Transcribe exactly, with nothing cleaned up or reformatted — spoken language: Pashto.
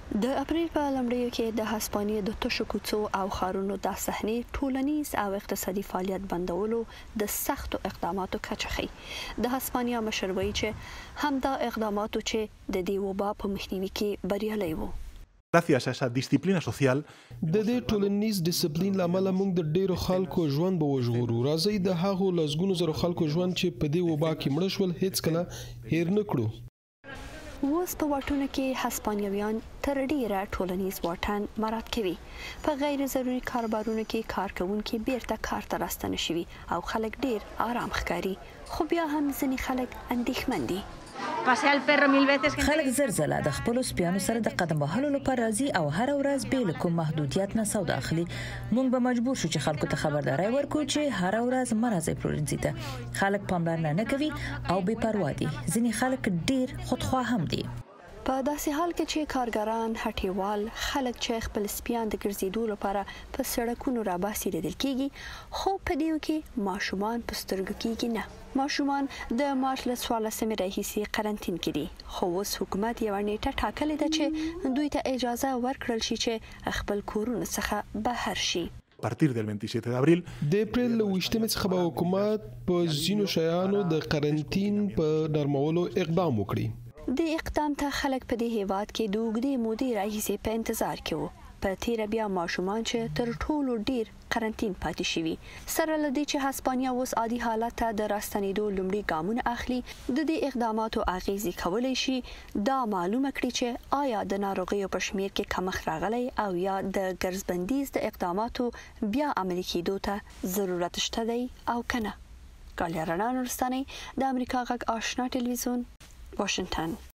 د اپریل په لومړیو کې د هسپانیې د تشو کوڅو او ښارونو د صحنې ټولنیز او اقتصادي فعالیت بندولو د سختو اقداماتو کچه ښيي. د هسپانیا مشر وایي چې همدا اقداماتو چې د دې وبا په مخنیوي کې بریالي وو. Gracias a esa disciplina social د دې ټولنیز ډیسپلین لامل موږ د ډیرو خلکو ژوند به وژغورو. راځي د هغو لسګونو زرو خلکو ژوند چې په دې وبا کې مړه شول هیڅ کله هیر نه کړو. اوس په واټونو کې هسپانویان تر ډیره ټولنیز واټن مراعات کوي. په غیر ضروري کاروبارونو کې کارکوونکي بیرته کار ته راستنه شوي او خلک ډیر آرام ښکاري، خو بیا هم ځینې خلک اندېښمن دي. خلک زر ځله د خپلو سپیانو سره د قدم وهلو لپاره راځي او هر ورځ بې له کوم محدودیت نه سودا اخلي. موږ به مجبور شو چې خلکو ته خبرداري ورکړو چې هر ورځ مه راځئ پلورنځي ته. خلک پاملرنه نه کوي او بې پروا دي. ځینې خلک ډیر خودخواه هم دي. په داسې حال کې چې کارګران، هټیوال، خلک چې خپل سپیان د ګرځېدو لپاره په سړکونو راباسي لیدل کېږي، خو په دې کې ماشومان په سترګو کېږي نه. ماشومان د مارچ له څوارلسمې راهیسې قرنطین کې دي، خو اوس حکومت یوه نیټه ټاکلې ده چې دوی ته اجازه ورکړل شي چې خپل کورونو څخه بهر شي. A partir del veintisiete de abril د اپریل له ویشتمې څخه به حکومت په ځینو شیانو د قرنطین په نرمولو اقدام وکړي. د اقدام ته خلک په دې هیواد کې د اوږدې مودې راهیسې په انتظار کې وو. په تیره بیا ماشومان چې تر ټولو ډیر قرنطین پاتې شوي. سره له دې چې هسپانیا اوس عادي حالت ته د راستنېدو لومړي ګامونه اخلي، د دې اقداماتو اغیزې کولی شي دا معلومه کړي چې آیا د ناروغیو په شمیر کې کمښت راغلی او یا د ګرځبندیز د اقداماتو بیا عملي کېدو ته ضرورت شته دی او که نه. ګالیا رڼا نورستانۍ، د امریکا غږ آشنا ټلویزیون، واشنگټن.